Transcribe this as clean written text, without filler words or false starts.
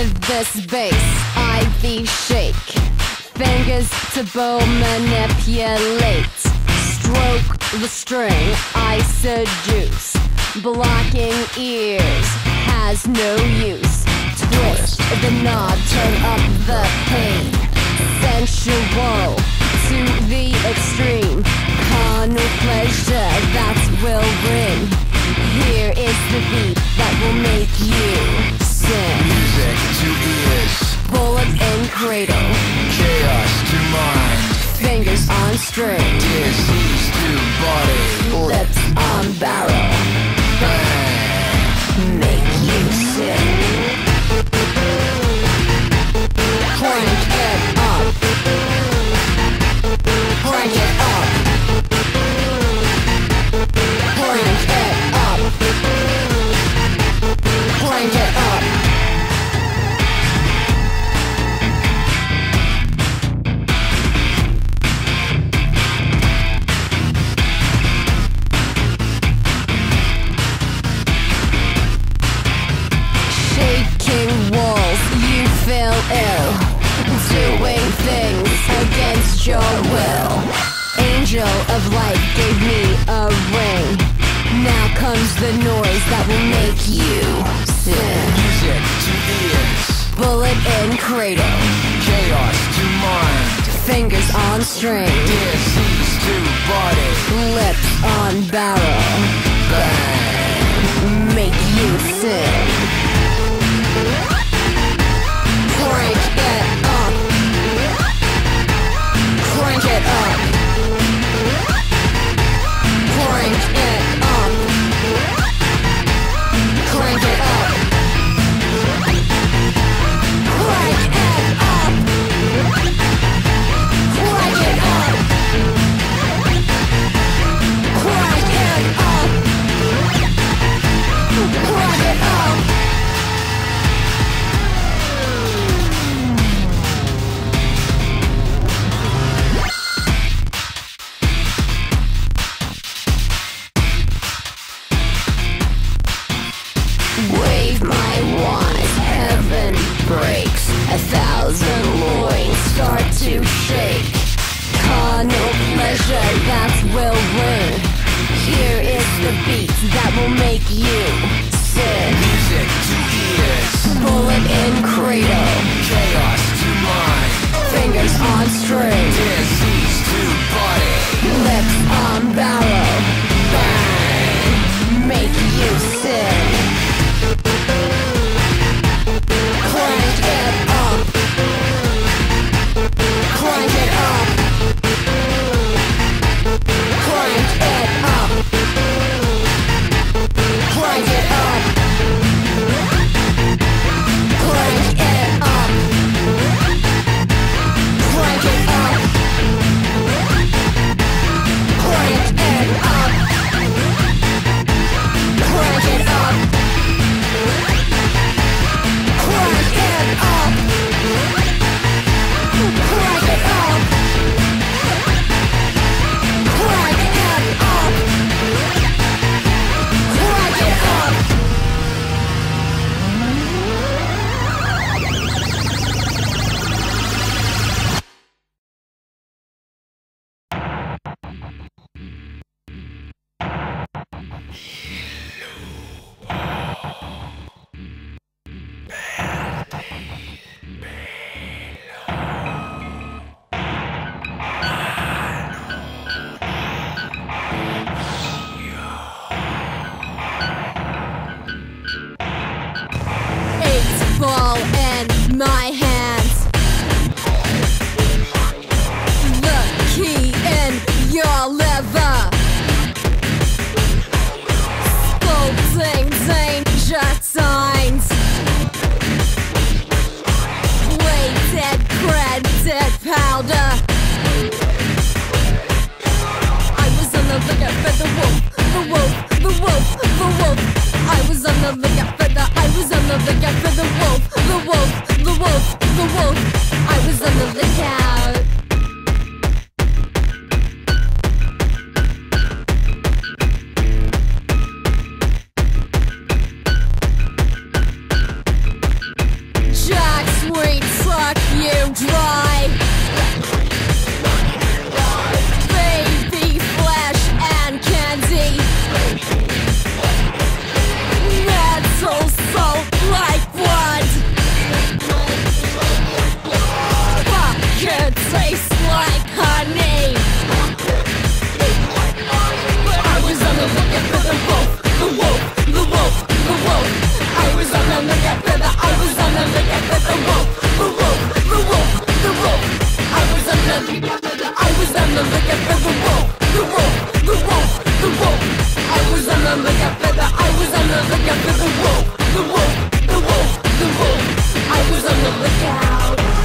With this bass, IV shake, fingers to bow manipulate. Stroke the string, I seduce. Blocking ears has no use. Twist the knob, turn up the pain. Sensual to the extreme. Carnal pleasure that will bring. Here is the beat that will make you sing. Music to ears, Bullet in cradle, chaos to mind, fingers on string, disease to body, lips on barrel, bang, make you sing. Crank it up, crank it up, crank it up, crank it up. Shaking walls, you feel ill, doing things against your will. Angel of light gave me a ring. Now comes the noise that will make you sing. music to ears, Bullet in cradle, chaos to mind, fingers on string, disease to body, lips on barrel, bang, make you sing. Crank it up, crank it up, crank it up, crank it up, crank it up, crank it up, crank it up, crank it up. Wave my wands, heaven breaks. 1,000 loins start to shake. Carnal pleasure that will ring. Here is the beat that will make you sing. music to ears, Bullet in cradle, chaos to mind, fingers on string, disease to body, lips on barrel, bang, make you sing. Crank it up, crank it up, crank it up, crank it up, crank it up, crank it up, crank it up, crank it up, crank it up, crank it up, crank it up, crank it up. Ball in my hands, the key in your liver, sculpting danger signs, weighted credit powder. I was on the lookout for the wolf, the wolf, the wolf, the wolf. I was on the lookout for the, I was on the lookout for the wolf, the wolf, the wolf, the wolf. I was on the lookout. I was on the lookout for the wolf, the wolf, the wolf, the wolf. I was on the lookout for the, I was on the lookout for the wolf, the wolf, the wolf, the wolf. I was on the lookout.